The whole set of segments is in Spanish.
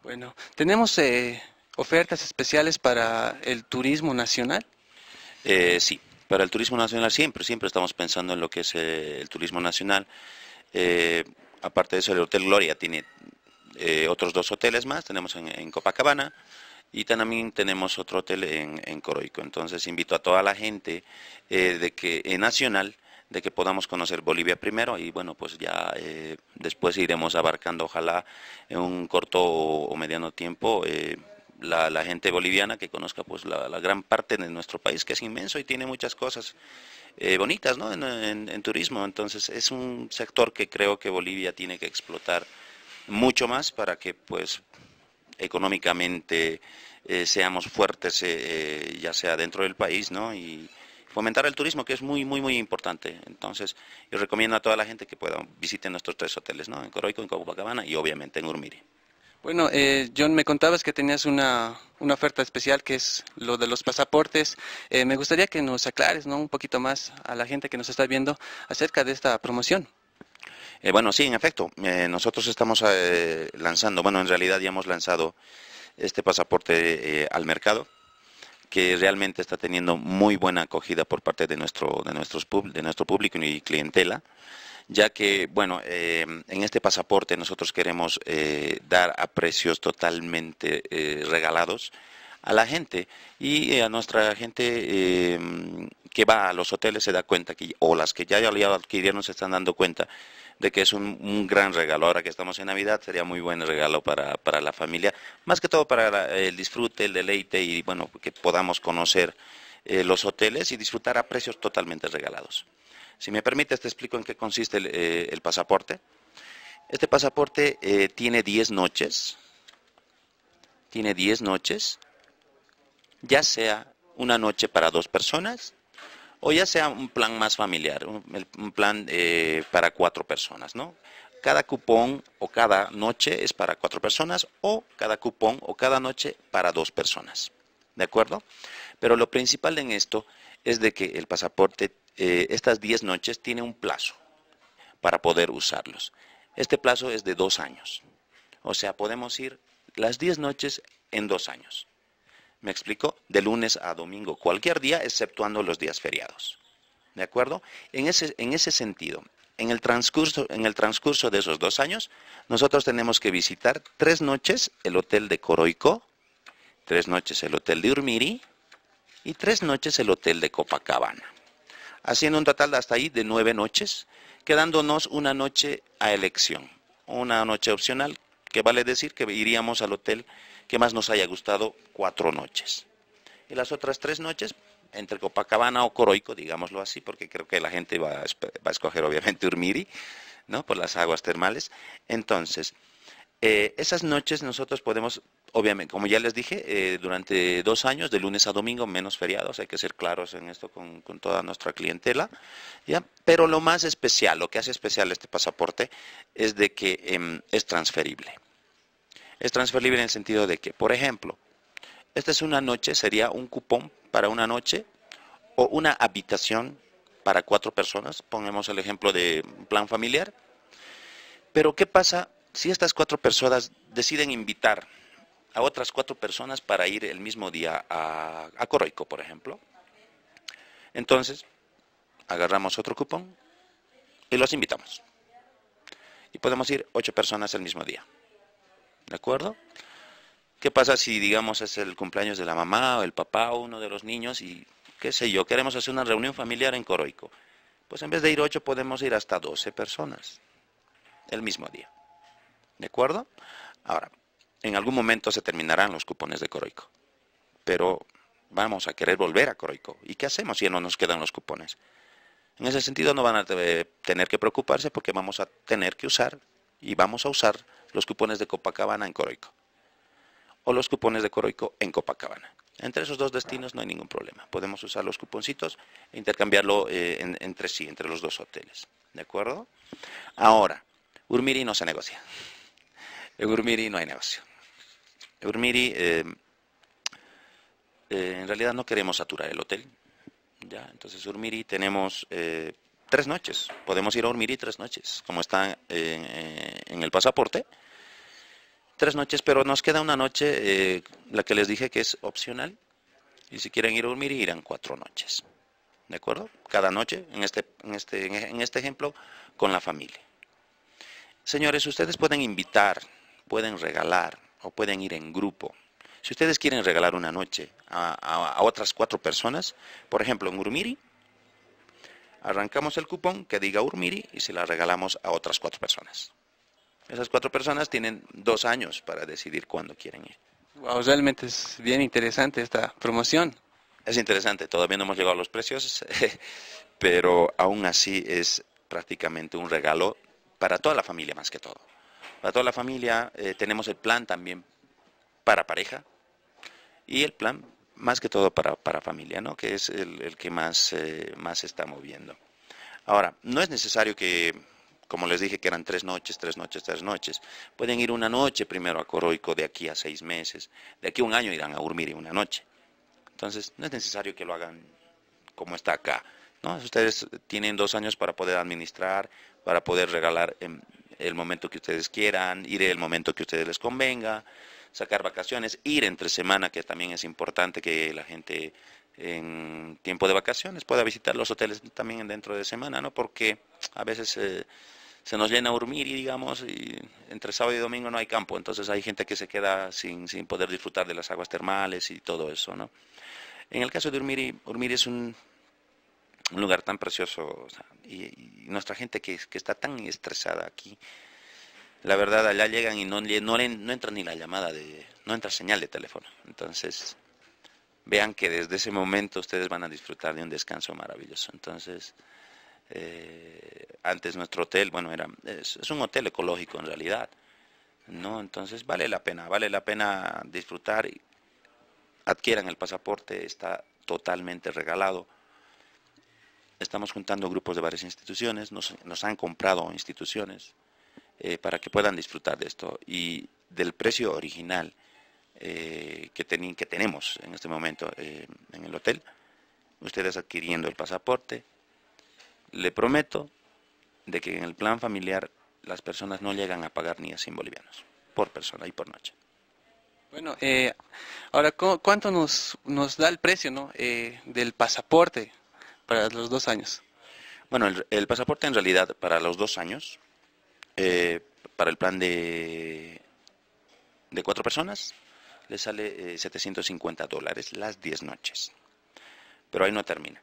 Bueno, tenemos ofertas especiales para el turismo nacional. Sí, para el turismo nacional siempre estamos pensando en lo que es el turismo nacional. Eh, Aparte de eso, el Hotel Gloria tiene otros dos hoteles más, tenemos en Copacabana y también tenemos otro hotel en Coroico. Entonces invito a toda la gente de que nacional de que podamos conocer Bolivia primero y bueno, pues ya después iremos abarcando, ojalá en un corto o mediano tiempo, la gente boliviana que conozca pues la gran parte de nuestro país, que es inmenso y tiene muchas cosas bonitas, ¿no? En turismo. Entonces es un sector que creo que Bolivia tiene que explotar mucho más para que pues económicamente seamos fuertes, ya sea dentro del país, ¿no? Y fomentar el turismo, que es muy importante. Entonces, yo recomiendo a toda la gente que pueda visiten nuestros tres hoteles, ¿no? En Coroico, en Copacabana y obviamente en Urmiri. Bueno, John, me contabas que tenías una oferta especial que es lo de los pasaportes. Me gustaría que nos aclares, ¿no? Un poquito más a la gente que nos está viendo acerca de esta promoción. Bueno, sí, en efecto, nosotros estamos lanzando, bueno, en realidad ya hemos lanzado este pasaporte al mercado, que realmente está teniendo muy buena acogida por parte de nuestro público y clientela, ya que, bueno, en este pasaporte nosotros queremos dar a precios totalmente regalados a la gente y a nuestra gente que va a los hoteles se da cuenta que, o las que ya lo adquirieron se están dando cuenta de que es un gran regalo. Ahora que estamos en Navidad sería muy buen regalo para la familia, más que todo para el disfrute, el deleite y bueno, que podamos conocer los hoteles y disfrutar a precios totalmente regalados. Si me permites, te explico en qué consiste el pasaporte. Este pasaporte tiene 10 noches, ya sea una noche para dos personas o ya sea un plan más familiar, un plan para cuatro personas, ¿no? Cada cupón o cada noche es para cuatro personas o cada cupón o cada noche para dos personas, ¿de acuerdo? Pero lo principal en esto es de que el pasaporte, estas 10 noches, tiene un plazo para poder usarlos. Este plazo es de 2 años, o sea, podemos ir las 10 noches en 2 años. ¿Me explico? De lunes a domingo, cualquier día, exceptuando los días feriados. ¿De acuerdo? En ese sentido, en el transcurso de esos 2 años, nosotros tenemos que visitar 3 noches el hotel de Coroico, 3 noches el hotel de Urmiri y 3 noches el hotel de Copacabana. Haciendo un total hasta ahí de 9 noches, quedándonos una noche a elección, una noche opcional, que vale decir que iríamos al hotel que más nos haya gustado 4 noches. Y las otras 3 noches, entre Copacabana o Coroico, digámoslo así, porque creo que la gente va a escoger obviamente Urmiri, ¿no? Por las aguas termales. Entonces, esas noches nosotros podemos, obviamente, como ya les dije, durante 2 años, de lunes a domingo, menos feriados, hay que ser claros en esto con toda nuestra clientela, ¿ya? Pero lo más especial, lo que hace especial este pasaporte, es de que es transferible. Es transferible en el sentido de que, por ejemplo, esta es una noche, sería un cupón para una noche o una habitación para cuatro personas, pongamos el ejemplo de un plan familiar, pero ¿qué pasa si estas cuatro personas deciden invitar a otras cuatro personas para ir el mismo día a Coroico, por ejemplo? Entonces, agarramos otro cupón y los invitamos. Y podemos ir 8 personas el mismo día. ¿De acuerdo? ¿Qué pasa si, digamos, es el cumpleaños de la mamá o el papá o uno de los niños y, qué sé yo, queremos hacer una reunión familiar en Coroico? Pues en vez de ir 8 podemos ir hasta 12 personas el mismo día. ¿De acuerdo? Ahora, en algún momento se terminarán los cupones de Coroico, pero vamos a querer volver a Coroico. ¿Y qué hacemos si ya no nos quedan los cupones? En ese sentido no van a tener que preocuparse porque vamos a tener que usar y vamos a usar los cupones de Copacabana en Coroico o los cupones de Coroico en Copacabana. Entre esos dos destinos no hay ningún problema. Podemos usar los cuponcitos e intercambiarlo entre sí, entre los dos hoteles. ¿De acuerdo? Ahora, Urmiri no se negocia. En Urmiri no hay negocio. En Urmiri, en realidad no queremos saturar el hotel. ¿Ya? Entonces, Urmiri tenemos 3 noches. Podemos ir a Urmiri 3 noches, como está en el pasaporte. 3 noches, pero nos queda una noche, la que les dije que es opcional. Y si quieren ir a dormir, irán 4 noches. ¿De acuerdo? Cada noche, en este ejemplo, con la familia. Señores, ustedes pueden invitar, pueden regalar o pueden ir en grupo. Si ustedes quieren regalar una noche a otras 4 personas, por ejemplo, en Urmiri, arrancamos el cupón que diga Urmiri y se la regalamos a otras 4 personas. Esas 4 personas tienen 2 años para decidir cuándo quieren ir. Wow, realmente es bien interesante esta promoción. Es interesante, todavía no hemos llegado a los precios, pero aún así es prácticamente un regalo para toda la familia más que todo. Para toda la familia tenemos el plan también para pareja y el plan más que todo para familia, ¿no? Que es el que más se está moviendo. Ahora, no es necesario que, como les dije, que eran 3 noches, 3 noches, 3 noches. Pueden ir una noche primero a Coroico, de aquí a 6 meses, de aquí a un año irán a Urmiri una noche. Entonces, no es necesario que lo hagan como está acá, ¿no? Ustedes tienen 2 años para poder administrar, para poder regalar en el momento que ustedes quieran, ir en el momento que a ustedes les convenga, sacar vacaciones, ir entre semana, que también es importante que la gente en tiempo de vacaciones pueda visitar los hoteles también dentro de semana, ¿no? Porque a veces se nos llena Urmiri, digamos, y entre sábado y domingo no hay campo, entonces hay gente que se queda sin poder disfrutar de las aguas termales y todo eso, ¿no? En el caso de Urmiri, Urmiri es un lugar tan precioso, o sea, y nuestra gente que está tan estresada aquí, la verdad, allá llegan y no entra ni la llamada, no entra señal de teléfono. Entonces, vean que desde ese momento ustedes van a disfrutar de un descanso maravilloso. Entonces, antes nuestro hotel, bueno, es un hotel ecológico en realidad, ¿no? Entonces vale la pena disfrutar. Adquieran el pasaporte, está totalmente regalado. Estamos juntando grupos de varias instituciones, nos han comprado instituciones para que puedan disfrutar de esto. Y del precio original que tenemos en este momento en el hotel, ustedes adquiriendo el pasaporte, le prometo de que en el plan familiar las personas no llegan a pagar ni a 100 bolivianos por persona y por noche. Bueno, ahora, ¿cuánto nos da el precio, ¿no? Del pasaporte para los 2 años? Bueno, el pasaporte en realidad para los 2 años, para el plan de 4 personas, le sale $750 las 10 noches. Pero ahí no termina.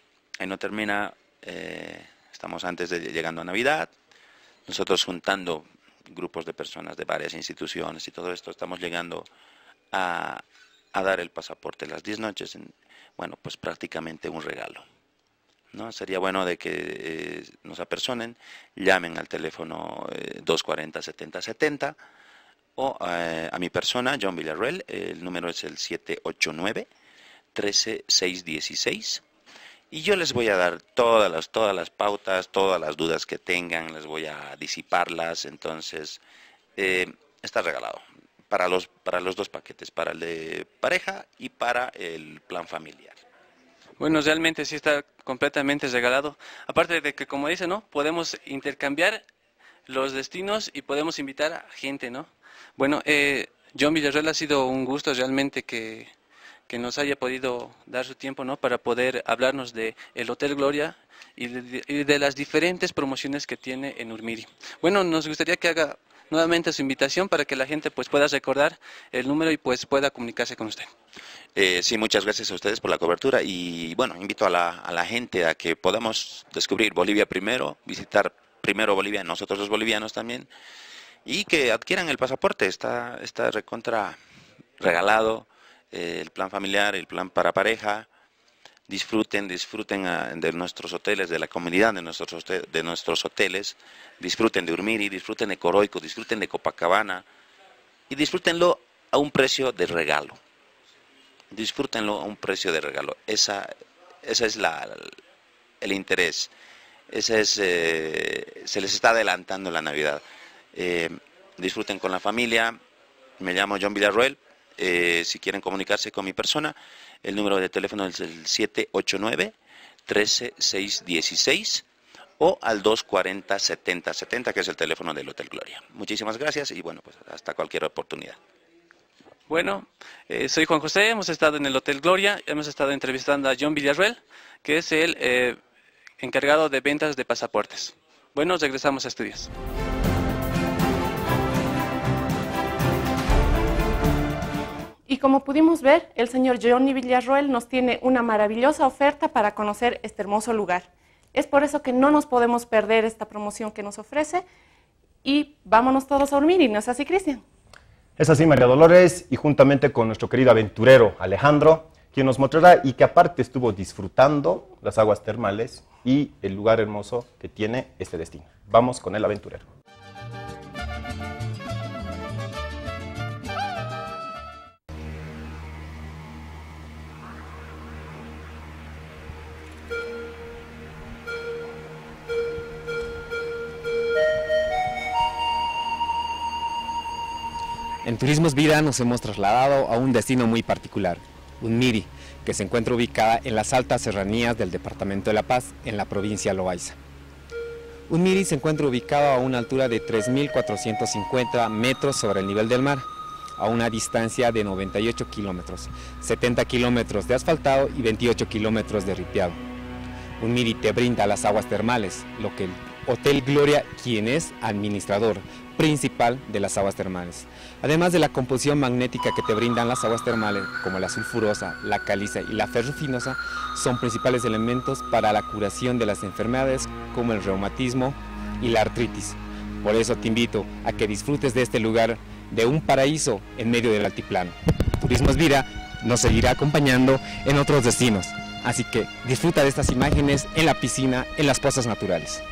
Estamos antes de llegando a Navidad. Nosotros juntando grupos de personas de varias instituciones y todo esto, estamos llegando a dar el pasaporte las 10 noches, bueno, pues prácticamente un regalo, ¿no? Sería bueno de que nos apersonen, llamen al teléfono 240-7070 o a mi persona, John Villarreal, el número es el 789-13616. Y yo les voy a dar todas las pautas, todas las dudas que tengan, les voy a disiparlas. Entonces, está regalado para los 2 paquetes, para el de pareja y para el plan familiar. Bueno, realmente sí está completamente regalado. Aparte de que, como dice, ¿no? Podemos intercambiar los destinos y podemos invitar a gente, ¿no? Bueno, John Villarreal, ha sido un gusto realmente que nos haya podido dar su tiempo, ¿no? Para poder hablarnos de el Hotel Gloria y de las diferentes promociones que tiene en Urmiri. Bueno, nos gustaría que haga nuevamente su invitación para que la gente pues pueda recordar el número y pues pueda comunicarse con usted. Sí, muchas gracias a ustedes por la cobertura y bueno, invito a la gente a que podamos descubrir Bolivia primero, visitar primero Bolivia, nosotros los bolivianos también, y que adquieran el pasaporte, está recontra regalado. El plan familiar, el plan para pareja, disfruten de nuestros hoteles, de la comunidad de nuestros hoteles, disfruten de Urmiri, disfruten de Coroico, disfruten de Copacabana y disfrútenlo a un precio de regalo. Disfrútenlo a un precio de regalo. Esa es el interés. Se les está adelantando la Navidad. Disfruten con la familia. Me llamo John Villarroel. Si quieren comunicarse con mi persona, el número de teléfono es el 789-13616 o al 240-7070, que es el teléfono del Hotel Gloria. Muchísimas gracias y bueno, pues hasta cualquier oportunidad. Bueno, soy Juan José, hemos estado en el Hotel Gloria, hemos estado entrevistando a John Villarroel, que es el encargado de ventas de pasaportes. Bueno, regresamos a estudios. Y como pudimos ver, el señor Johnny Villarroel nos tiene una maravillosa oferta para conocer este hermoso lugar. Es por eso que no nos podemos perder esta promoción que nos ofrece y vámonos todos a dormir, ¿y no es así, Cristian? Es así, María Dolores, y juntamente con nuestro querido aventurero Alejandro, quien nos mostrará y que aparte estuvo disfrutando las aguas termales y el lugar hermoso que tiene este destino. Vamos con el aventurero. En Turismos Vida nos hemos trasladado a un destino muy particular, Unmiri, que se encuentra ubicada en las altas serranías del departamento de La Paz, en la provincia de Loaiza. Unmiri se encuentra ubicado a una altura de 3.450 metros sobre el nivel del mar, a una distancia de 98 kilómetros, 70 kilómetros de asfaltado y 28 kilómetros de ripiado. Unmiri te brinda las aguas termales, lo que el Hotel Gloria, quien es administrador principal de las aguas termales. Además de la composición magnética que te brindan las aguas termales, como la sulfurosa, la caliza y la ferrufinosa, son principales elementos para la curación de las enfermedades como el reumatismo y la artritis. Por eso te invito a que disfrutes de este lugar, de un paraíso en medio del altiplano. Turismos Vida nos seguirá acompañando en otros destinos, así que disfruta de estas imágenes en la piscina, en las pozas naturales.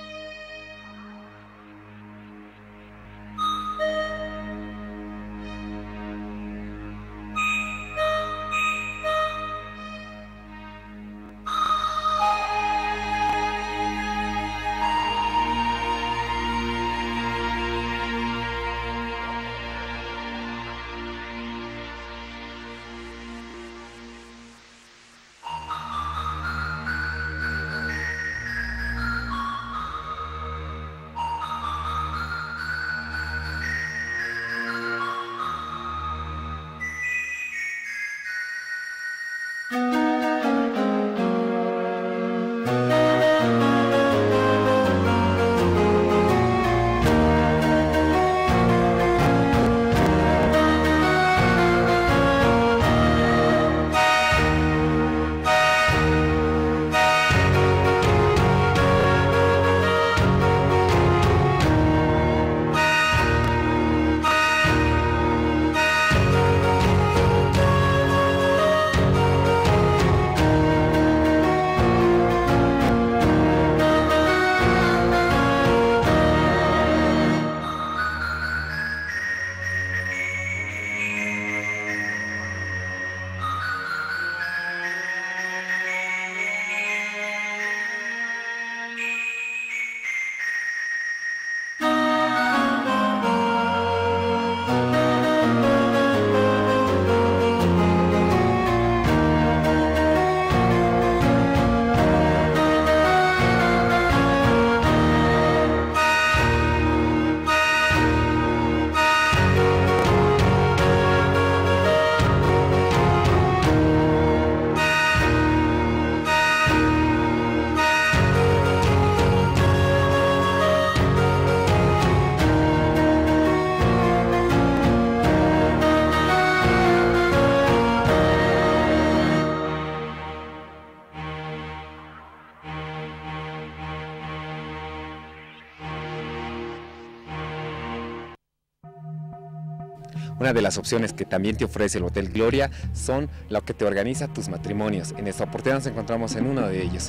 Una de las opciones que también te ofrece el Hotel Gloria son lo que te organiza tus matrimonios. En esta oportunidad nos encontramos en uno de ellos.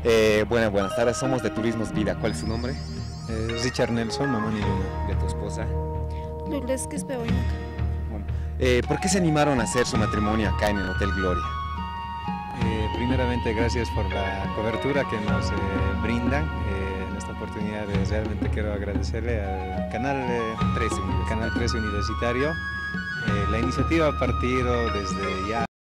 Buenas tardes, somos de Turismos Vida. ¿Cuál es su nombre? Richard Nelson, mamá y Luna. ¿De tu esposa? Lourdes Quispeoinac. Bueno, ¿por qué se animaron a hacer su matrimonio acá en el Hotel Gloria? Primeramente, gracias por la cobertura que nos brindan. En esta oportunidad realmente quiero agradecerle al Canal 13 Universitario. La iniciativa ha partido desde ya